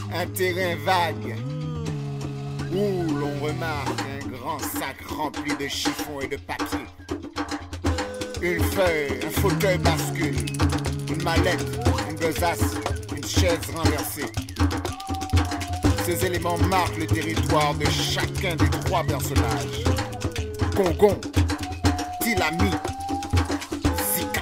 Un terrain vague où l'on remarque un grand sac rempli de chiffons et de papier. Une feuille, un fauteuil bascule, une mallette, une besace, une chaise renversée. Ces éléments marquent le territoire de chacun des trois personnages. Congon, Tilami, Zika.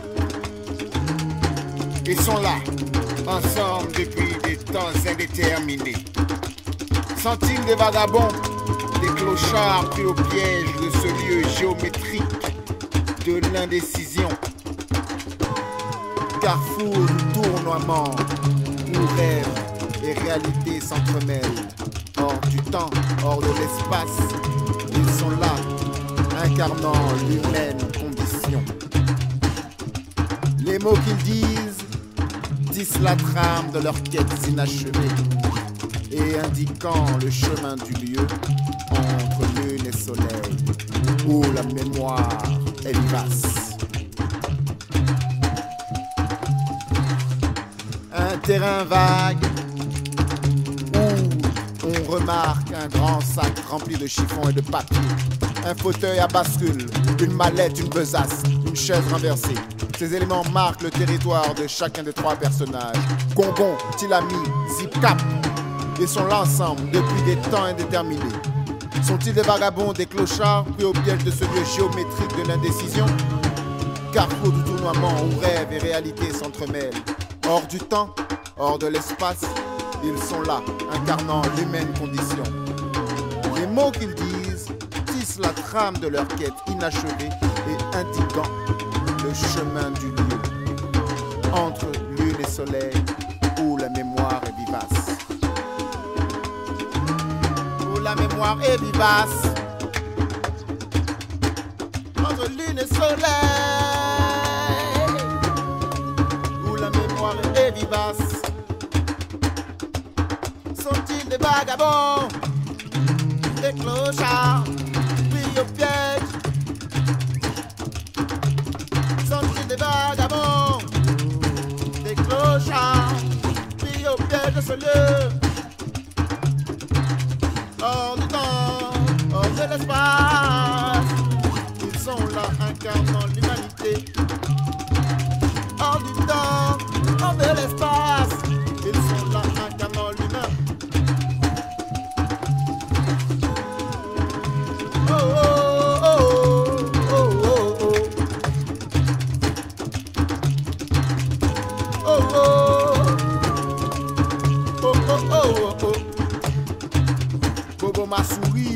Ils sont là, ensemble depuis des temps indéterminés. Sont-ils des vagabonds, des clochards pris au piège de ce lieu géométrique de l'indécision? Carrefour du tournoiement où rêve et réalité s'entremêlent. Hors du temps, hors de l'espace, ils sont là, incarnant l'humaine condition. Les mots qu'ils disent la trame de leur quête inachevée et indiquant le chemin du lieu entre lune et soleil où la mémoire est vivace. Un terrain vague où on remarque un grand sac rempli de chiffons et de papier, un fauteuil à bascule, une mallette, une besace, une chaise renversée. Ces éléments marquent le territoire de chacun des trois personnages. Congon, Tilami, Zipcap. Ils sont là ensemble depuis des temps indéterminés. Sont-ils des vagabonds, des clochards pris au piège de ce lieu géométrique de l'indécision? Carrefour du tournoiement où rêve et réalité s'entremêlent. Hors du temps, hors de l'espace, ils sont là, incarnant l'humaine condition. Les mots qu'ils disent tissent la trame de leur quête inachevée et indiquant le chemin du lieu entre lune et soleil où la mémoire est vivace. Où la mémoire est vivace entre lune et soleil où la mémoire est vivace. Sont-ils des vagabonds, des clochards pris au piège? Sont-ils des vagabonds, des clochards pris au piège de ce lieu? Hors du temps, hors de l'espace, ils sont là incarnant l'humanité. Hors du temps, hors de l'espace, ils sont là incarnant l'humain. Oh oh oh oh oh oh. Oh oh oh oh oh oh. Bobo Massouri.